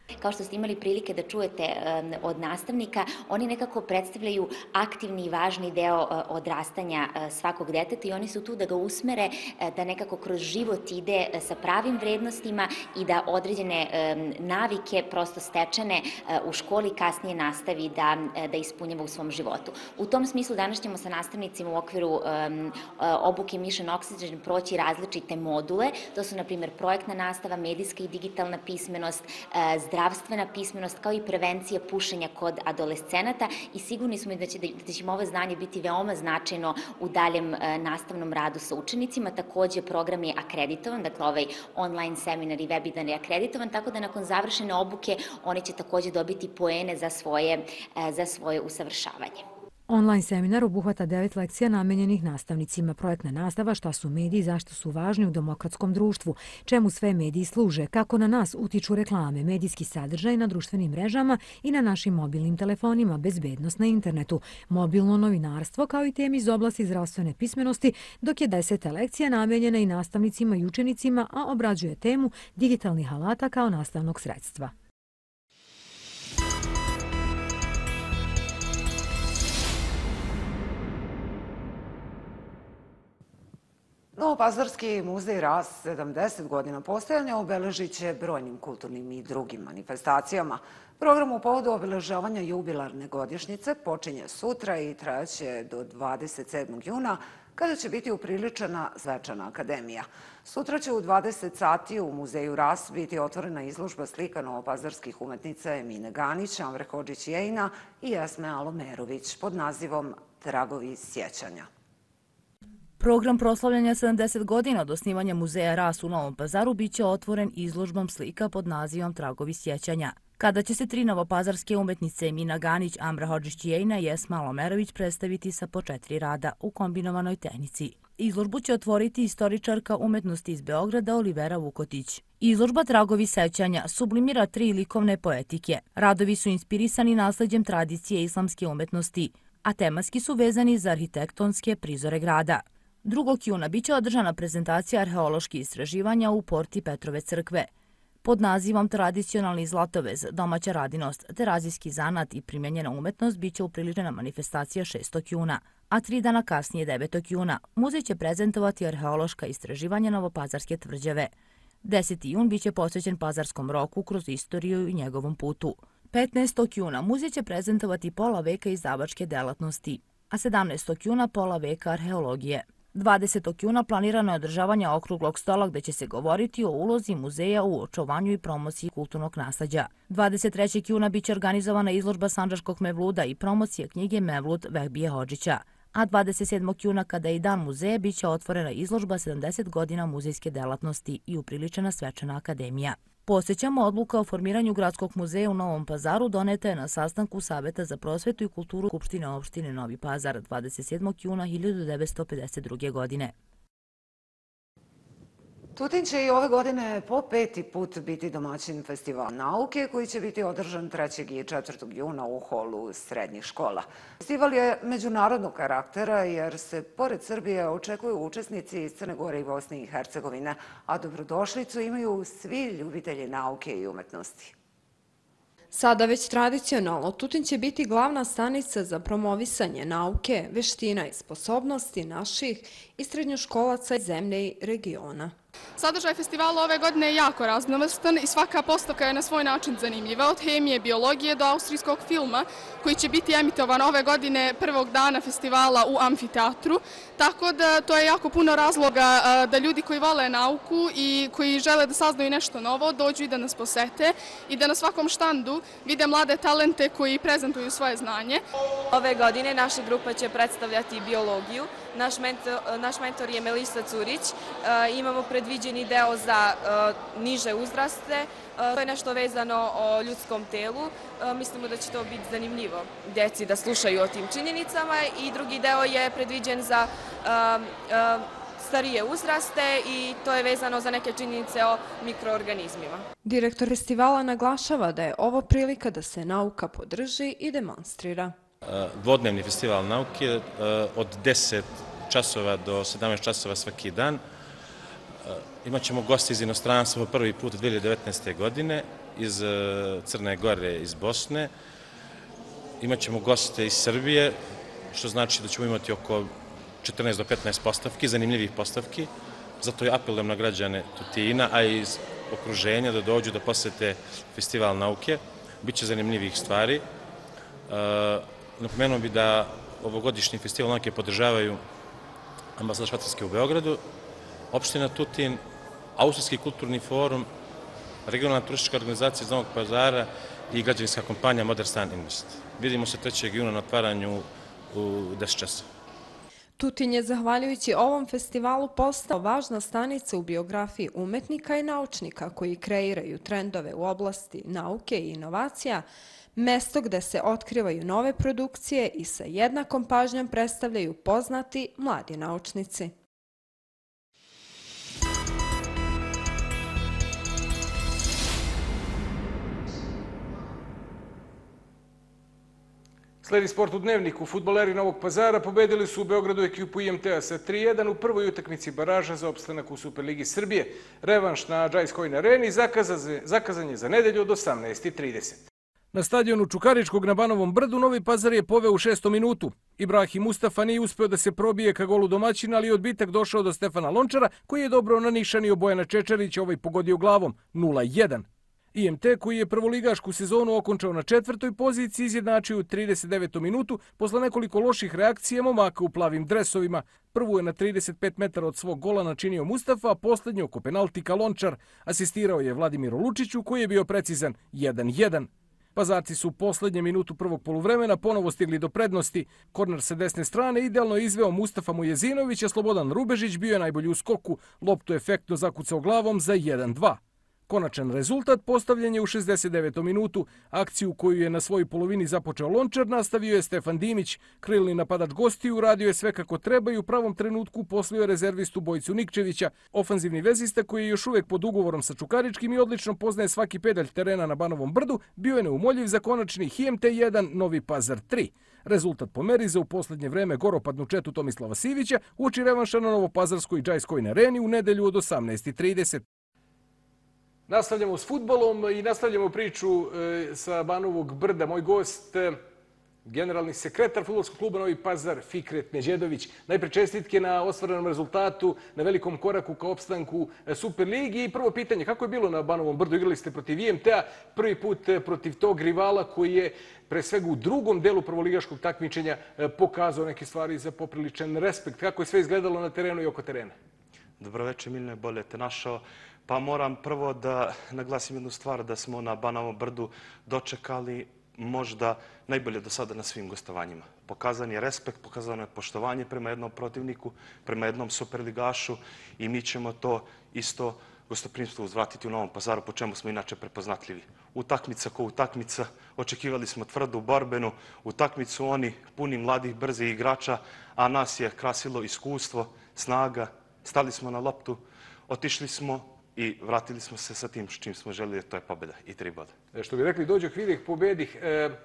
Kao što ste imali prilike da čujete od nastavnika, oni nekako predstavljaju aktivni i važni deo odrastanja svakog deteta i oni su tu da ga usmere, da nekako kroz život ide sa pravim vrednostima i da određene navike prosto stečene u školi kasnije nastavi da, da ispunjava u svom životu. U tom smislu danas ćemo sa nastavnicima u okviru obuke Mission Oxygen proći različite module. To su, na primjer, projektna nastava, medijska i digitalna pismenost, zdravstvena pismenost, kao i prevencija pušenja kod adolescenata i sigurni smo da će, da će ovo znanje biti veoma značajno u daljem nastavnom radu sa učenicima. Takođe, program je akreditovan, dakle ovaj online seminar i webinar je akreditovan, tako da nakon završene obuke oni će takođe dobiti poene za svoje, za svoje usavršavanje. Online seminar obuhvata devet lekcija namenjenih nastavnicima. Projektna nastava, šta su mediji i zašto su važni u demokratskom društvu, čemu sve mediji služe, kako na nas utiču reklame, medijski sadržaj na društvenim mrežama i na našim mobilnim telefonima, bezbednost na internetu, mobilno novinarstvo, kao i temi iz oblasti zdravstvene pismenosti, dok je deseta lekcija namenjena i nastavnicima i učenicima, a obrađuje temu digitalnih alata kao nastavnog sredstva. Novopazarski muzej Ras sedamdeset godina postojanja obeležit će brojnim kulturnim i drugim manifestacijama. Program u povodu obeležavanja jubilarne godišnjice počinje sutra i trajaće do dvadeset sedmog juna, kada će biti upriličena svečana akademija. Sutra će u dvadeset sati u muzeju Ras biti otvorena izložba slika novopazarskih umetnica Emine Ganić, Amre Hodžić-Jejina i Esme Alomerović pod nazivom Tragovi sjećanja. Program proslavljanja sedamdeset godina od osnivanja muzeja Ras u Novom Pazaru biće otvoren izložbom slika pod nazivom Tragovi sjećanja, kada će se tri novopazarske umetnice Emina Ganić, Amra Hodžić-Jejina i Esma Alomerović predstaviti sa po četiri rada u kombinovanoj tehnici. Izložbu će otvoriti istoričarka umetnosti iz Beograda Olivera Vukotić. Izložba Tragovi sećanja sublimira tri likovne poetike. Radovi su inspirisani nasleđem tradicije islamske umetnosti, a tematski su vezani za arhitektonske prizore grada. drugog juna biće održana prezentacija arheoloških istraživanja u porti Petrove crkve. Pod nazivom Tradicionalni zlatovez, domaća radinost, terazijski zanat i primjenjena umetnost biće upriličena manifestacija šestog juna, a tri dana kasnije devetog juna muzej će prezentovati arheološka istraživanja Novopazarske tvrđave. deseti jun biće posvećen pazarskom roku kroz istoriju i njegovom putu. petnaestog juna muzej će prezentovati pola veka izdavačke delatnosti, a sedamnaestog juna pola veka arheologije. dvadesetog juna planirano je održavanje okruglog stola gde će se govoriti o ulozi muzeja u očuvanju i promociji kulturnog nasleđa. dvadeset trećeg juna biće organizovana izložba sandžačkog mevluda i promocija knjige Mevlud Vehbije Hodžića, a dvadeset sedmog juna, kada je i dan muzeja, biće otvorena izložba sedamdeset godina muzejske delatnosti i upriličena svečana akademija. Podsjećamo, odluka o formiranju Gradskog muzeja u Novom Pazaru doneta je na sastanku Saveta za prosvetu i kulturu Skupštine opštine Novi Pazar dvadeset sedmog juna hiljadu devetsto pedeset druge. godine. Tutin će i ove godine po peti put biti domaćin festivala nauke koji će biti održan trećeg i četvrtog juna u holu srednjih škola. Festival je međunarodnog karaktera jer se pored Srbije očekuju učesnici iz Crne Gore i Bosne i Hercegovine, a dobrodošlicu imaju svi ljubitelji nauke i umetnosti. Sada već tradicionalno, Tutin će biti glavna stanica za promovisanje nauke, veština i sposobnosti naših i srednjoškolaca iz zemlje i regiona. Sadržaj festivala ove godine je jako raznovrstan i svaka postavka je na svoj način zanimljiva, od hemije, biologije do austrijskog filma koji će biti emitovan ove godine prvog dana festivala u amfiteatru, tako da to je jako puno razloga da ljudi koji vole nauku i koji žele da saznaju nešto novo dođu i da nas posete i da na svakom štandu vide mlade talente koji prezentuju svoje znanje. Ove godine naša grupa će predstavljati biologiju. Naš mentor, naš mentor je Melisa Curić. Imamo predviđeni deo za niže uzraste. To je nešto vezano o ljudskom telu. Mislimo da će to biti zanimljivo djeci da slušaju o tim činjenicama i drugi deo je predviđen za starije uzraste i to je vezano za neke činjenice o mikroorganizmima. Direktor festivala naglašava da je ovo prilika da se nauka podrži i demonstrira. Dvodnevni festival nauke od deset časova do sedamnaest časova svaki dan. Imaćemo goste iz inostranstva po prvi put dve hiljade devetnaeste. godine iz Crne Gore, iz Bosne. Imaćemo goste iz Srbije, što znači da ćemo imati oko četrnaest do petnaest postavki, zanimljivih postavki. Zato i apelujem na građane Tutina, a i iz okruženja da dođu da posete Festival nauke. Biće zanimljivih stvari. Napomenuo bi da ovogodišnji Festival nauke podržavaju Ambasada Švajcarske u Beogradu, opština Tutin, Austrijski kulturni forum, regionalna turistička organizacija iz Novog Pazara i građevinska kompanija Modern Stan Invest. Vidimo se trećeg juna na otvaranju u deset časova. Tutin je, zahvaljujući ovom festivalu, postao važna stanica u biografiji umetnika i naučnika koji kreiraju trendove u oblasti nauke i inovacija, mesto gde se otkrivaju nove produkcije i sa jednakom pažnjom predstavljaju poznati mladi naučnici. Sledi sport u dnevniku. Fudbaleri Novog Pazara pobedili su u Beogradu ekipu I M T-a sa tri jedan u prvoj utakmici baraža za opstanak u Superligi Srbije. Revanš na Džajskoj areni zakazan je za nedelju od osamnaest i trideset. Na stadionu Čukaričkog na Banovom brdu Novi Pazar je poveo u šestom minutu. Ibrahim Mustafa nije uspeo da se probije ka golu domaćina, ali je odbitak došao do Stefana Lončara, koji je dobro nanišanio Bojana Čečarića, ovaj pogodio glavom nula jedan. I M T, koji je prvoligašku sezonu okončao na četvrtoj poziciji, izjednačio u trideset devetom minutu posle nekoliko loših reakcija momaka u plavim dresovima. Prvu je na trideset pet metara od svog gola načinio Mustafa, a poslednju oko penaltika Lončar. Asistirao je Vladimiru Lučiću, koji je bio precizan jedan jedan. Pazarci su u poslednje minutu prvog poluvremena ponovo stigli do prednosti. Korner sa desne strane idealno je izveo Mustafa Mujezinović, a Slobodan Rubežić bio je najbolji u skoku. Loptu efektno zakucao glavom za jedan dva. Konačan rezultat postavljen je u šezdeset devetom minutu. Akciju koju je na svojoj polovini započeo Lončar nastavio je Stefan Dimić. Krilni napadač gostiju uradio je sve kako treba i u pravom trenutku poslio rezervistu Bojicu Nikčevića. Ofanzivni vezista, koji je još uvek pod ugovorom sa Čukaričkim i odlično poznaje svaki pedalj terena na Banovom brdu, bio je neumoljiv za konačni I M T jedan, Novi Pazar tri. Rezultat pomeri za u poslednje vreme goropadnu četu Tomislava Sivića uoči revanša na Novopazarskoj i Džajskoj areni u nedelju od osamnaest i trideset. Nastavljamo s fudbalom i nastavljamo priču sa Banovog brda. Moj gost, generalni sekretar fudbalskog kluba Novi Pazar, Fikret Neđedović. Najpre čestitke na ostvarenom rezultatu, na velikom koraku ka opstanku Superligi. I prvo pitanje, kako je bilo na Banovom brdu? Igrali ste protiv I M T-a, prvi put protiv tog rivala koji je pre svega u drugom delu prvoligaškog takmičenja pokazao neke stvari za popriličan respekt. Kako je sve izgledalo na terenu i oko terena? Dobroveče, Milne, bolje te našao. Pa moram prvo da naglasim jednu stvar, da smo na Banovom brdu dočekali možda najbolje do sada na svim gostovanjima. Pokazan je respekt, pokazano je poštovanje prema jednom protivniku, prema jednom superligašu i mi ćemo to isto gostoprimstvo uzvratiti u Novom Pazaru, po čemu smo inače prepoznatljivi. Utakmica ko utakmica, očekivali smo tvrdu borbenu utakmicu, oni puni mladih, brzih igrača, a nas je krasilo iskustvo, snaga, stali smo na loptu, otišli smo i vratili smo se sa tim s čim smo želeli, to je pobjeda i tri boda. Što bi rekli, dođoh, videh, pobedih.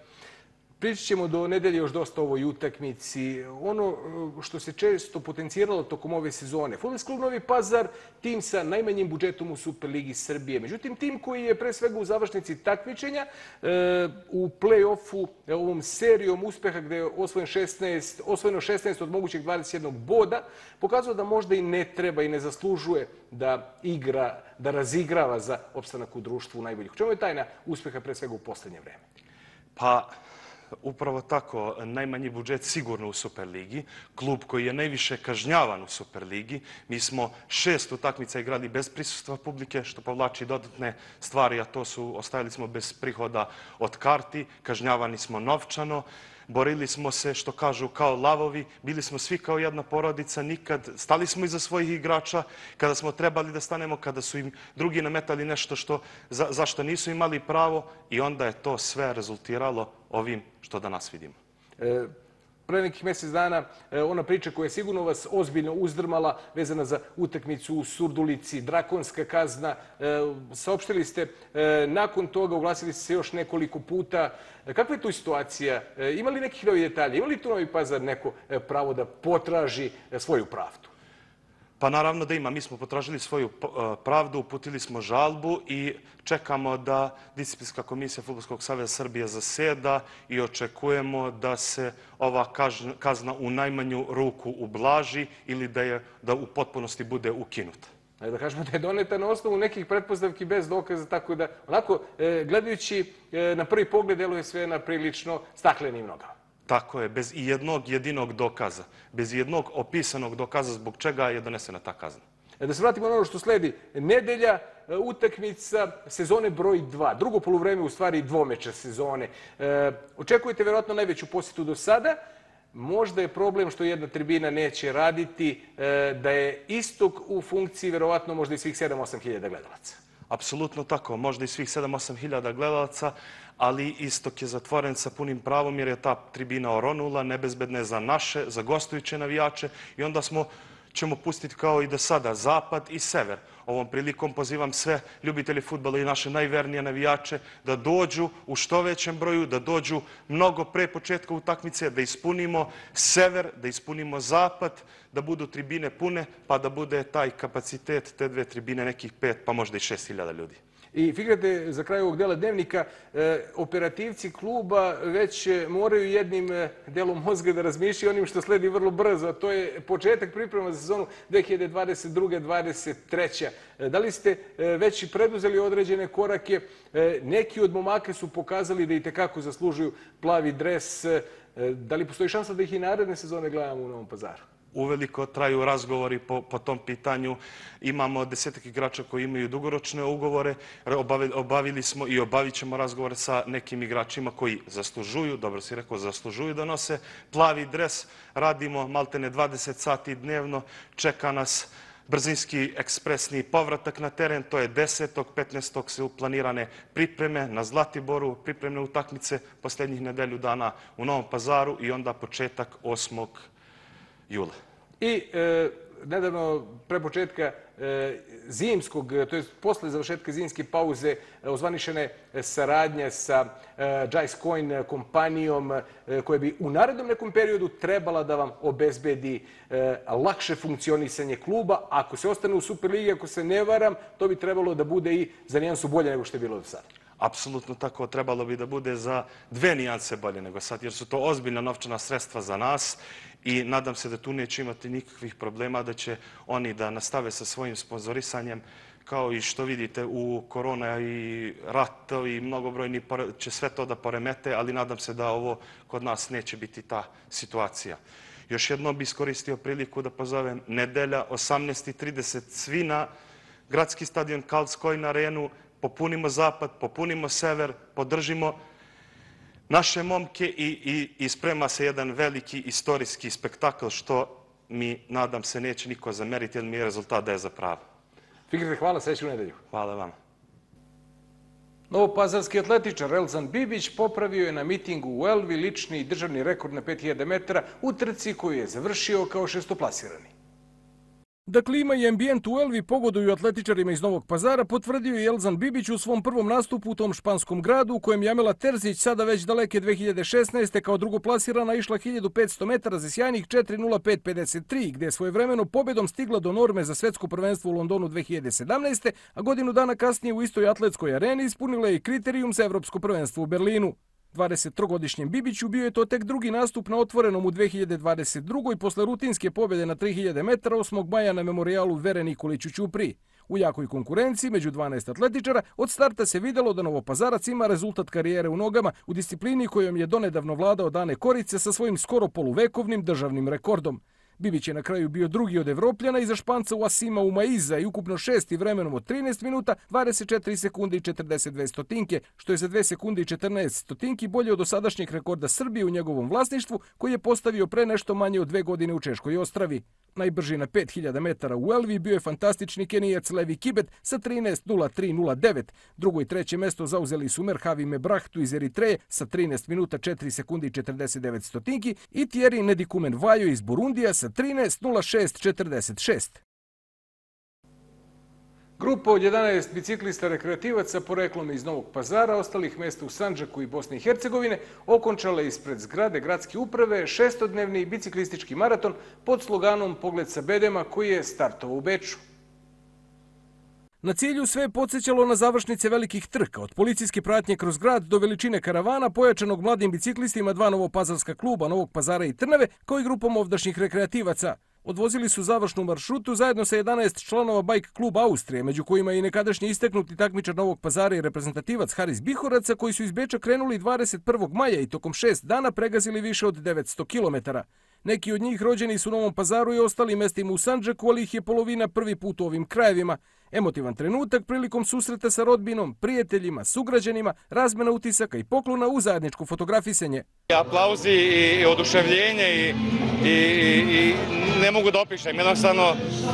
Pričat ćemo do nedelje još dosta o ovoj utakmici. Ono što se često potencijiralo tokom ove sezone. Fudbalski klub Novi Pazar, tim sa najmanjim budžetom u Superligi Srbije. Međutim, tim koji je pre svega u završnici takmičenja, u play-offu, ovom serijom uspeha gde je osvojeno šesnaest od mogućeg dvadeset jednog boda, pokazao da možda i ne treba i ne zaslužuje da igra, da razigrava za opstanak u društvu najboljih. U čemu je tajna uspeha pre svega u poslednje vreme? Pa, upravo tako, najmanji budžet sigurno u Superligi, klub koji je najviše kažnjavan u Superligi. Mi smo šest utakmica igrali bez prisustva publike, što povlači dodatne stvari, a to su, ostajali smo bez prihoda od karti, kažnjavani smo novčano, borili smo se, što kažu, kao lavovi, bili smo svi kao jedna porodica, nikad, stali smo iza svojih igrača kada smo trebali da stanemo, kada su im drugi nametali nešto što, za, za što nisu imali pravo i onda je to sve rezultiralo ovim što danas vidimo. E, pre nekih mjesec dana ona priča koja je sigurno vas ozbiljno uzdrmala vezana za utakmicu u Surdulici, drakonska kazna. E, saopštili ste, e, nakon toga uglasili ste se još nekoliko puta. Kakva je tu situacija? E, ima li nekih novih detalja? Ima li tu Novi Pazar neko pravo da potraži svoju pravdu? Pa naravno da ima. Mi smo potražili svoju pravdu, uputili smo žalbu i čekamo da Disciplinska komisija Fudbalskog saveza Srbije zaseda i očekujemo da se ova kazna u najmanju ruku ublaži ili da je da u potpunosti bude ukinuta. Da kažemo da je doneta na osnovu nekih pretpostavki bez dokaza, tako da onako gledajući na prvi pogled deluje sve na prilično staklenim nogama. Tako je, bez i jednog jedinog dokaza, bez jednog opisanog dokaza zbog čega je donesena ta kazna. Da se vratimo na ono što sledi. Nedelja, utakmica sezone broj dva. Drugo poluvreme u stvari dvomeča sezone. Očekujete verovatno najveću posjetu do sada. Možda je problem što jedna tribina neće raditi, da je Istok u funkciji verovatno možda i svih sedam osam hiljada gledalaca. Apsolutno tako, možda i svih sedam osam hiljada gledalaca, ali Istok je zatvoren sa punim pravom jer je ta tribina oronula, nebezbedna je za naše, za gostujuće navijače i onda smo ćemo pustiti kao i do sada zapad i sever. Ovom prilikom pozivam sve ljubitelji fudbala i naše najvernije navijače da dođu u što većem broju, da dođu mnogo pre početka utakmice, da ispunimo sever, da ispunimo zapad, da budu tribine pune, pa da bude taj kapacitet te dve tribine nekih pet, pa možda i šest hiljada ljudi. I figurate, za kraj ovog dela dnevnika, operativci kluba već moraju jednim delom mozga da razmišljaju onim što sledi vrlo brzo, a to je početak priprema za sezonu dve hiljade dvadeset druge dvadeset treće. Da li ste već preduzeli određene korake? Neki od momaka su pokazali da i tekako zaslužuju plavi dres. Da li postoji šansa da ih i naredne sezone gledamo u Novom Pazaru? Uveliko traju razgovori po, po tom pitanju. Imamo desetak igrača koji imaju dugoročne ugovore. Obavili, obavili smo i obavit ćemo razgovore sa nekim igračima koji zaslužuju, dobro si rekao, zaslužuju da nose plavi dres. Radimo maltene dvadeset sati dnevno. Čeka nas brzinski ekspresni povratak na teren. To je desetog petnaestog su planirane pripreme na Zlatiboru, pripremne utakmice posljednjih nedelju dana u Novom Pazaru i onda početak osmog jula. I e, nedavno, pre početka e, zimskog, to je posle završetka zimske pauze, ozvaničene saradnje sa e, Jais Coin kompanijom e, koja bi u narednom nekom periodu trebala da vam obezbedi e, lakše funkcionisanje kluba. Ako se ostane u Superligi, ako se ne varam, to bi trebalo da bude i za nijansu bolje nego što je bilo do sada. Apsolutno tako, trebalo bi da bude za dve nijanse bolje nego sad, jer su to ozbiljna novčana sredstva za nas i nadam se da tu neće imati nikakvih problema, da će oni da nastave sa svojim sponzorisanjem, kao i što vidite u korona i rat i mnogobrojni će sve to da poremete, ali nadam se da ovo kod nas neće biti ta situacija. Još jednom bi iskoristio priliku da pozovem nedelja, osamnaest i trideset, svi na gradski stadion Karls Coin arenu, popunimo zapad, popunimo sever, podržimo naše momke i, i, i sprema se jedan veliki istorijski spektakl što mi, nadam se, neće niko zameriti, jer mi je rezultat da je za pravo. Fikrate, hvala, srećnu nedelju. Hvala vam. Novopazarski atletičar Elzan Bibić popravio je na mitingu u Elvi lični i državni rekord na pet hiljada metara u trci koju je završio kao šestoplasirani. Da klima i ambijent u Elvi pogoduju atletičarima iz Novog Pazara potvrdio je Elzan Bibić u svom prvom nastupu u tom španskom gradu u kojem je Amela Terzić sada već daleke dve hiljade šesnaeste. kao drugoplasirana išla hiljadu petsto metara za sjajnih četiri nula pet pedeset tri, gde je svojevremeno pobedom stigla do norme za svetsko prvenstvo u Londonu dve hiljade sedamnaeste. a godinu dana kasnije u istoj atletskoj areni ispunila je i kriterijum za evropsko prvenstvo u Berlinu. dvadesettrogodišnjem Bibiću bio je to tek drugi nastup na otvorenom u dve hiljade dvadeset drugoj. posle rutinske pobjede na tri hiljade metara osmog maja na memorijalu Vere Nikolić u Ćupriji. U jakoj konkurenciji među dvanaest atletičara od starta se videlo da Novopazarac ima rezultat karijere u nogama u disciplini kojom je donedavno vladao Dane Korice sa svojim skoro poluvekovnim državnim rekordom. Bibić je na kraju bio drugi od Evropljana iza Španca Wasima Umaiza i ukupno šesti vremenom od trinaest minuta, dvadeset četiri sekunde i četrdeset dve stotinke, što je za dve sekunde i četrnaest stotinki bolje od dosadašnjeg rekorda Srbije u njegovom vlasništvu, koji je postavio pre nešto manje od dve godine u Češkoj Ostravi. Najbrži na pet hiljada metara u Elvi bio je fantastični Kenijac Levi Kibet sa trinaest nula tri nula devet. Drugo i treće mesto zauzeli su Merhavi Mebrahtu iz Eritreje sa trinaest minuta četiri sekunde i četrdeset devet stotinki i Thierry Nedikumen Vajo iz Burundija sa trinaest nula šest četrdeset šest. Grupa od jedanaest biciklista rekreativaca poreklom iz Novog Pazara, ostalih mesta u Sandžaku i Bosne i Hercegovine, okončala ispred zgrade gradske uprave šestodnevni biciklistički maraton pod sloganom Pogled sa bedema koji je startovao u Beču. Na cilju sve je podsjećalo na završnice velikih trka, od policijske pratnje kroz grad do veličine karavana pojačanog mladim biciklistima dva novopazarska kluba Novog Pazara i Trnave, kao i grupom ovdašnjih rekreativaca. Odvozili su završnu maršrutu zajedno sa jedanaest članova Bajk kluba Austrije, među kojima je i nekadašnji isteknuti takmičar Novog Pazara i reprezentativac Haris Bihoraca, koji su iz Beča krenuli dvadeset prvog maja i tokom šest dana pregazili više od devetsto kilometara. Neki od njih rođeni su u Novom Pazaru i ostalim mestima u Sandžaku, ali ih je polovina prvi put u ovim krajevima. Emotivan trenutak prilikom susreta sa rodbinom, prijateljima, sugrađanima, razmena utisaka i poklona u zajedničko fotografisanje. Aplauzi i oduševljenje i, i, i ne mogu da opišem, jednostavno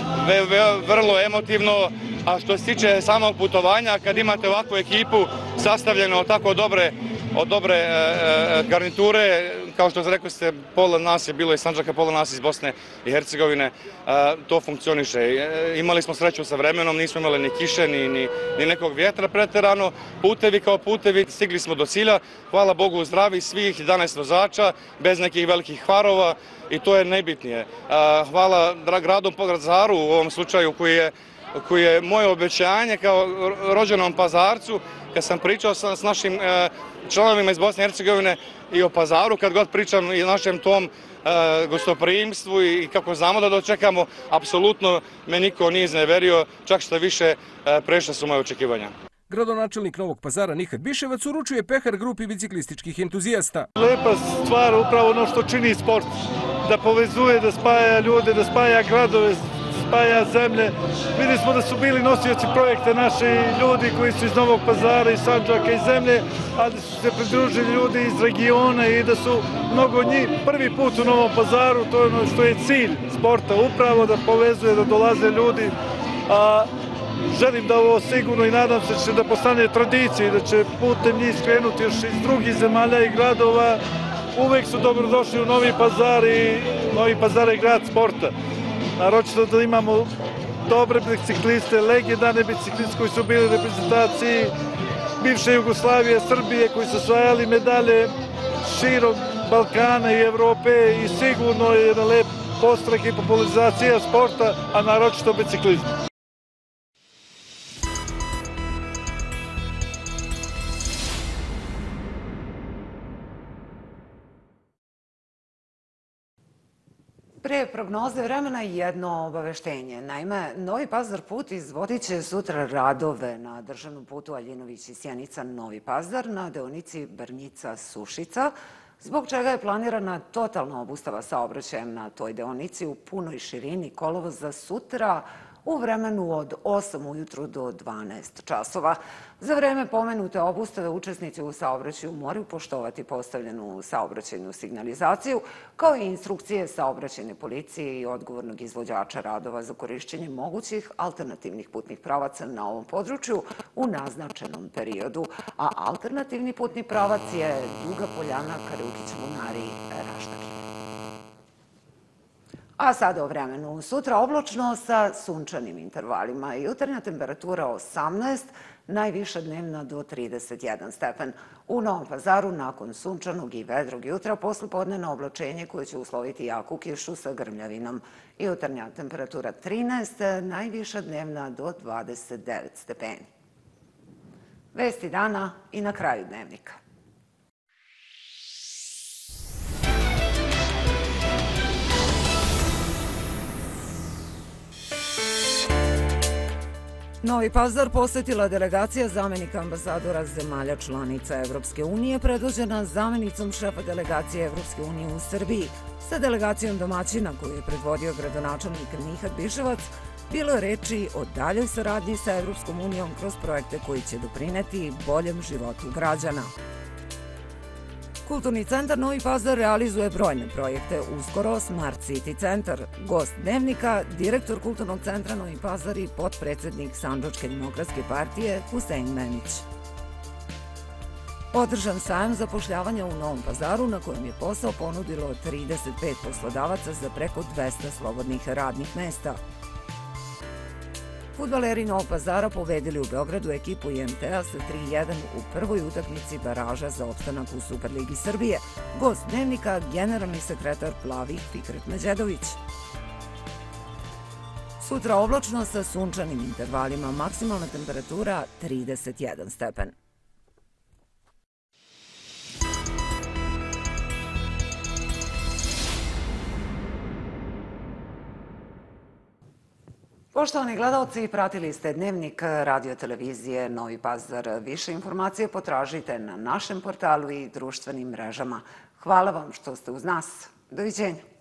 vrlo emotivno, a što se tiče samog putovanja, kad imate ovakvu ekipu sastavljenu od tako dobre, od dobre e, garniture, kao što rekli ste, pola nas je bilo iz Sandžaka, pola nas iz Bosne i Hercegovine, to funkcioniše. Imali smo sreću sa vremenom, nismo imali ni kiše, ni, ni, ni nekog vjetra preterano. Putevi kao putevi, stigli smo do cilja, hvala Bogu zdravi svih jedanaest vozača, bez nekih velikih hvarova i to je najbitnije. Hvala gradu Pazaru u ovom slučaju koji je, koji je moje obećanje kao rođenom Pazarcu, kad sam pričao sa, s našim e, članovima iz Bosne i Hercegovine i o Pazaru, kad god pričam i o našem tom e, gostoprimstvu i kako znamo da dočekamo, apsolutno me niko nije izneverio, čak što više e, prešla su moje očekivanja. Gradonačelnik Novog Pazara Nihat Biševac uručuje pehar grupi biciklističkih entuzijasta. Lepa stvar upravo ono što čini sport, da povezuje, da spaja ljude, da spaja gradove, spaja zemlje. Videli smo da su bili nosioci projekta naši ljudi koji su iz Novog Pazara, iz Sandžaka i zemlje, ali da su se pridružili ljudi iz regiona i da su mnogo njih prvi put u Novom Pazaru, to je ono što je cilj sporta, upravo da povezuje, da dolaze ljudi. A želim da ovo sigurno i nadam se će da postane tradicija i da će putem njih skrenuti još iz drugih zemalja i gradova. Uvek su dobrodošli u Novi Pazar i Novi Pazar je grad sporta. Naročito da imamo dobre bicikliste, legendarne bicikliste koji su bili u reprezentaciji bivše Jugoslavije, Srbije, koji su osvajali medalje širom Balkana i Evrope i sigurno je jedan lep podstrek i popularizacija sporta, a naročito biciklizma. Pre prognoze vremena jedno obaveštenje. Naime, Novi Pazar put izvodit će sutra radove na državnom putu Aljinović i Sjenica-Novi Pazar na deonici Brnjica-Sušica, zbog čega je planirana totalna obustava saobraćajem na toj deonici u punoj širini kolovoza sutra u vremenu od osam ujutru do dvanaest časova. Za vreme pomenute obustave učesnici u saobraćaju moraju poštovati postavljenu saobraćajnu signalizaciju, kao i instrukcije saobraćajne policije i odgovornog izvođača radova za korišćenje mogućih alternativnih putnih pravaca na ovom području u naznačenom periodu. A alternativni putni pravac je Duga Poljana, Karajukić, Bunari, Raštaki. A sada o vremenu. Sutra oblačno sa sunčanim intervalima. Jutarnja temperatura osamnaest, najviša dnevna do trideset jedan stepen. U Novom Pazaru nakon sunčanog i vedrog jutra poslepodnevno oblačenje koje će usloviti jaku kišu sa grmljavinom. Jutarnja temperatura trinaest, najviša dnevna do dvadeset devet stepeni. Vesti dana i na kraju dnevnika. Novi Pazar posetila delegacija zamenika ambasadora zemalja članica Evropske unije, predvođena zamenicom šefa delegacije Evropske unije u Srbiji. Sa delegacijom domaćina koju je predvodio gradonačelnik Nihat Biševac, bilo je reči o daljoj saradnji sa Evropskom unijom kroz projekte koji će doprineti boljem životu građana. Kulturni centar Novi Pazar realizuje brojne projekte, uskoro Smart City centar. Gost dnevnika, direktor Kulturnog centra Novi Pazar i potpredsednik Sandžačke demokratske partije Husein Menić. Održan sajam zapošljavanja u Novom Pazaru na kojem je posao ponudilo trideset pet poslodavaca za preko dvesta slobodnih radnih mesta. Fudbaleri Novog Pazara pobedili u Beogradu ekipu I M T-a sa tri jedan u prvoj utakmici baraža za opstanak u Superligi Srbije. Gost Dnevnika, generalni sekretar Plavih Fikret Međedović. Sutra oblačno sa sunčanim intervalima, maksimalna temperatura trideset jedan stepen. Poštovani gledalci, pratili ste Dnevnik radio televizije Novi Pazar. Više informacije potražite na našem portalu i društvenim mrežama. Hvala vam što ste uz nas. Doviđenja.